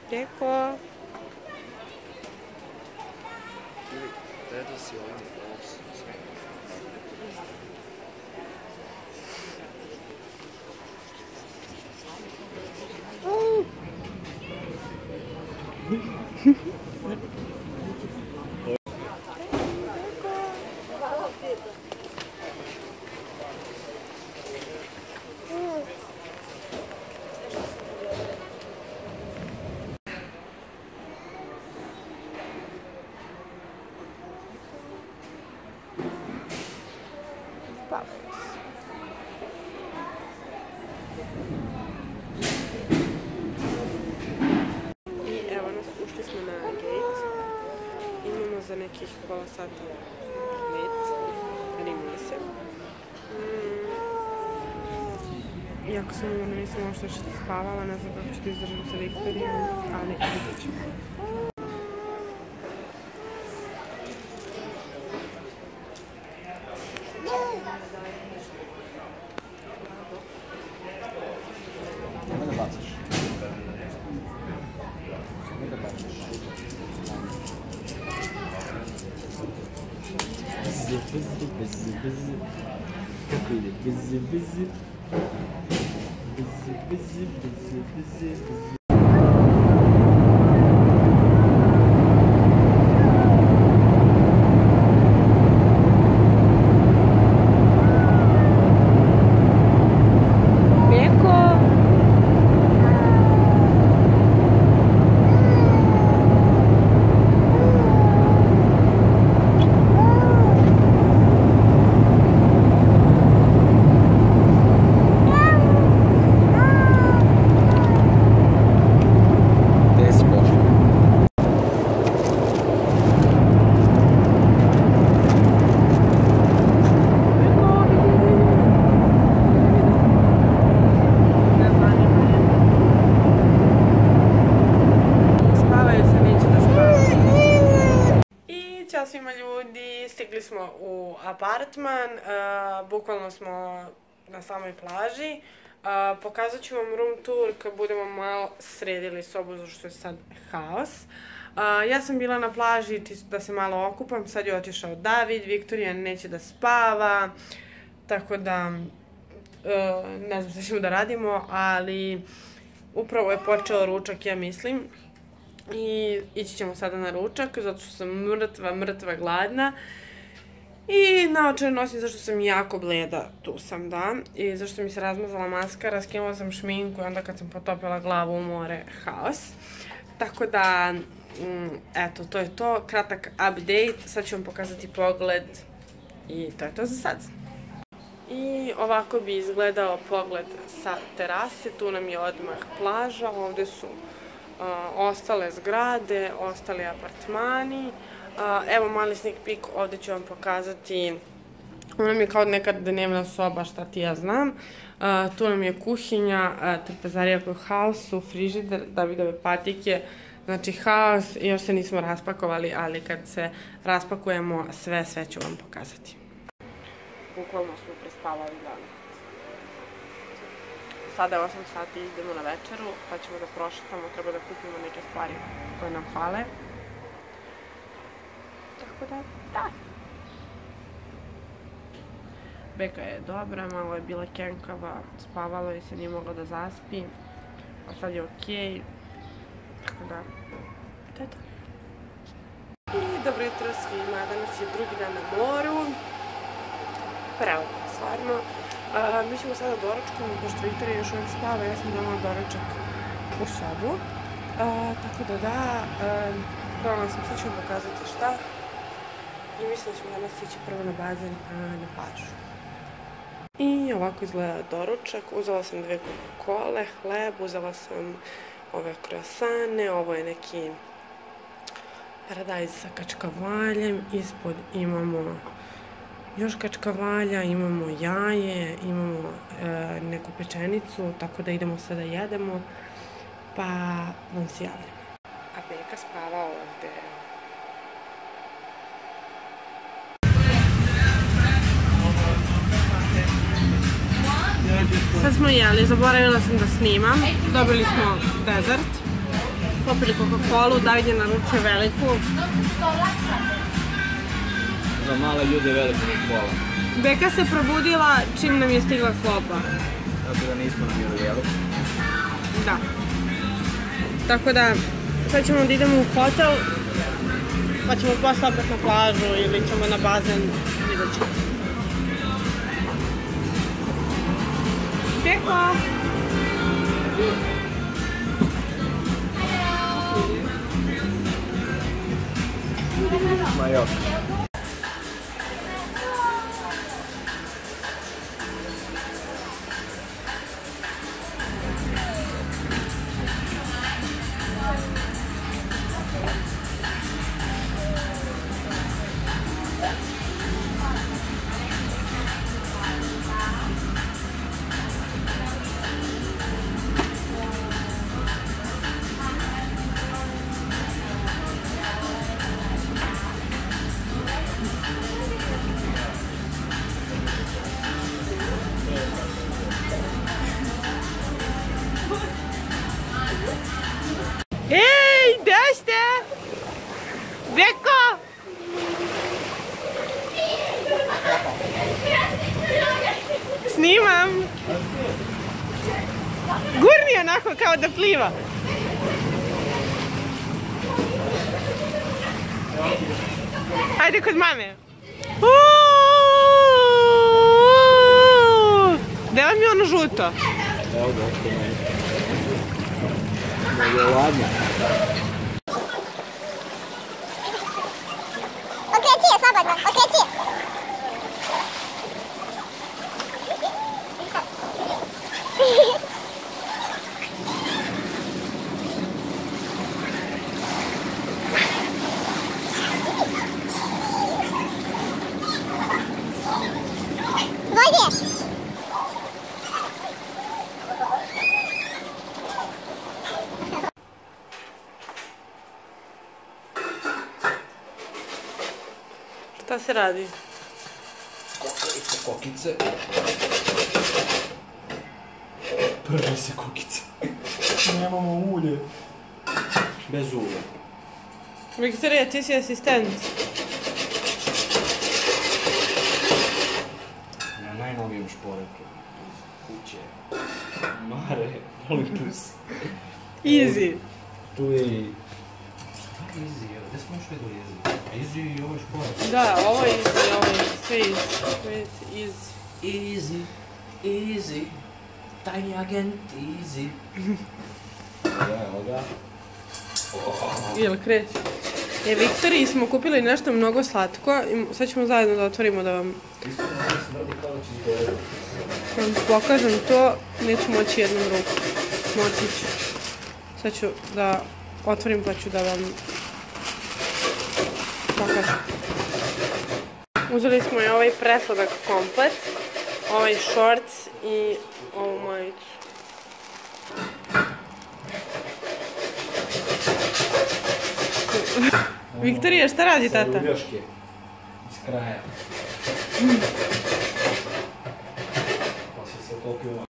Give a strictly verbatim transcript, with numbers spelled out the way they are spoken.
Peko. Gledao si ovaj glas. I evo nas, ušli smo na gate. Imamo za nekih pola sata let. Rimili se. Mm. Iako sam umorna, nisam možda što spavala, ne znam kako ću da izdržam sa Viktorijom, ali vidjet ćemo. Bızı bızı bızı Kako ide? Bızı bızı Bızı bızı bızı bızı bızı. Ćao svima ljudi, stigli smo u apartman, uh, bukvalno smo na samoj plaži. Uh, pokazat ću vam room tour kad budemo malo sredili sobu, zašto je sad haos. Uh, ja sam bila na plaži da se malo okupam, sad je otišao David, Viktorija neće da spava, tako da uh, ne znam šta ćemo da radimo, ali upravo je počeo ručak, ja mislim. I ići ćemo sada na ručak, zato što sam mrtva, mrtva gladna. I naočare nosim zašto sam jako bleda, tu sam, da. I zašto mi se razmazala maskara, skinula sam šminku i onda kad sam potopila glavu u more, haos. Tako da, mm, eto, to je to, kratak update, sad ću vam pokazati pogled i to je to za sad. I ovako bi izgledao pogled sa terase, tu nam je odmah plaža, ovde su Uh, ostale zgrade, ostali apartmani. Uh, evo mali sneak peek, ovde ću vam pokazati. Ovo nam je kao neka dnevna soba, šta ti ja znam. Uh, tu nam je kuhinja, uh, trpezarija koju haosu, frižider, Davidove patike. Znači haos, još se nismo raspakovali, ali kad se raspakujemo sve, sve ću vam pokazati. Bukvalno smo prespavali dan. Sada je osam sati, idemo na večeru, pa ćemo da prošetamo, treba da kupimo neke stvari koje nam fale. Tako da, da. Beka je dobra, malo je bila kenkava, spavalo je se, nije mogla da zaspi, a sad je okej. Tako da, to je to. I dobro jutro svima, danas je drugi dan na moru. Pravo, stvarno. Mi ćemo sada doručkom, pošto Viktorija još uvijek spava, ja sam donala doručak u sobu. Tako da da, donala sam, sad ću vam pokazati šta. I mislim da ćemo danas ići prvo na bazen, na plažu. I ovako izgleda doručak, uzela sam dve Coca-Cole, hleb, uzela sam ove croissane, ovo je neki paradajz sa kačkavaljem, ispod imamo još kačkavalja, imamo jaje, imamo e, neku pečenicu, tako da idemo sada jedemo, pa vam se javljam. A Beka spava ovde. Sad smo jeli, zaboravila sam da snimam, dobili smo dezert. popili Coca-Colu, David je naručio veliku. Za male ljude veliko Coca-Cola. Beka se probudila čim nam je stigla klopa. Tako da nismo nam jeli. Da. Tako da, sad ćemo da idemo u hotel, pa ćemo posle opet na plažu ili ćemo na bazen, vidjet ćemo. Beko! Majok. Ej, gde ste? Beko! Snimam! Gurni onako kao da pliva. Ajde kod mame. Gde vam je ono žuto? Evo ga, što meni. Da je ladno. Okreći je slobodno, okreći je. Vozi! Šta se radi? Kokice. Prve se kokice. Nemamo ulje. Bez ulja. Viktorija, ti si asistent. Na najnovijem šporetu. Kuće. Mare, molim tu se. Easy. Tu je i... Šta je Easy? Gdje smo išli do Easy? Easy i ovo je šporet. Da, ovo je easy, ovo je sve easy. Sve easy. Easy, easy, tajni agent, easy. Evo ga. Jel kreće? E, Viktoriji smo kupili nešto mnogo slatko i sad ćemo zajedno da otvorimo da vam... Da vam pokažem to, neću moći jednom ruku. Moći ću. Sad ću da otvorim pa ću da vam pokažem. Uzeli smo i ovaj presladak komplet, ovaj shorts i ovu majicu. Viktorija, šta radi tata? Uljaške. Iz kraja. Pa se se topio